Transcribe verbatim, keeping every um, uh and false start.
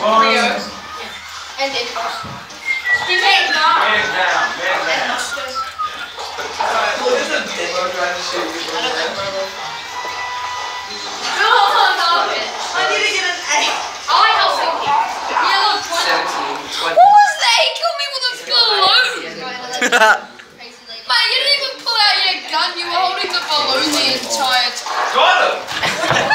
Rio. And then Oscar. Man down, man down. And Oscars. What is a demo trying to show you? I don't know, bro. No, no, no. I need to get an A. I like Helsinki. Yeah, look, twenty. seventeen, twenty. What was that? He killed me with a balloon. Mate, you didn't even pull out your gun. You were holding the balloon the entire time. Got him!